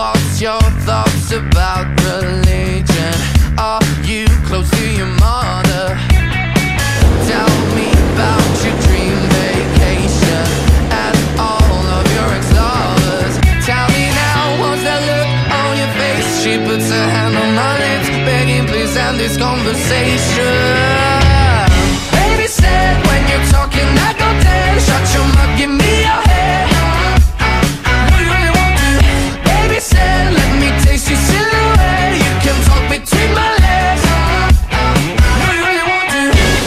what's your thoughts about religion? Are you close to your mother? Tell me about your dream vacation and all of your ex-lovers. Tell me now, what's that look on your face? She puts her hand on my lips, begging please end this conversation. Baby said when you're talking I go dead. Shut your mouth, give me your head. No, you really want to. Baby said let me taste your silhouette. You can talk between my legs. No, you really want to.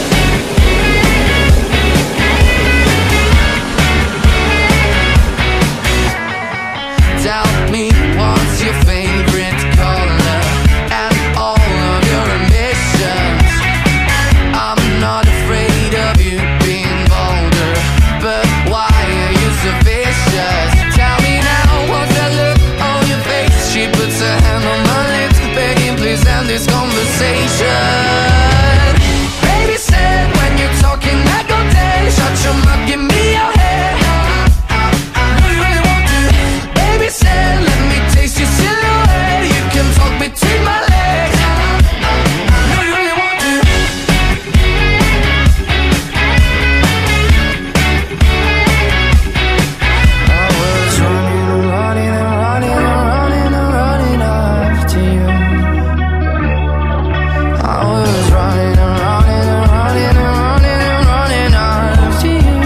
Tell me what's your favorite color and all of your ambitions. I'm not afraid of you being bolder, but why are you so vicious? Tell me now, what's that look on your face? She puts her hand on my lips, begging please end this conversation. Baby said when you're talking I go dead. Shut your mouth, give me your head. No, you really want to. Baby said let me taste your silhouette. You can talk between my legs. No, you really want to. I was running and running and running and running and running after you. I was running and running and running and running and running after you.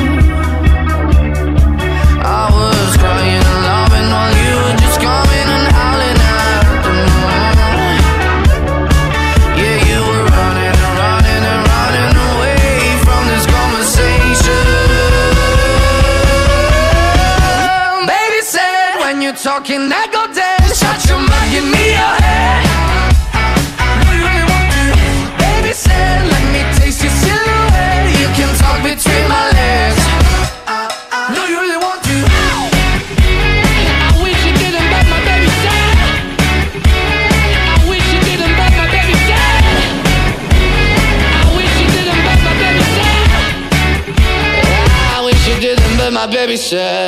I was crying and loving while you were just coming and howling after me. Yeah, you were running and running and running away from this conversation. Baby said when you're talking I go dead. Shut your mouth, give me your head. No, you really want to. Baby said let me taste your silhouette. You can talk between my legs. No, you really want to. I wish you didn't, but my baby said. I wish you didn't, but my baby said. I wish you didn't, but my baby said. I wish you didn't, but my baby said.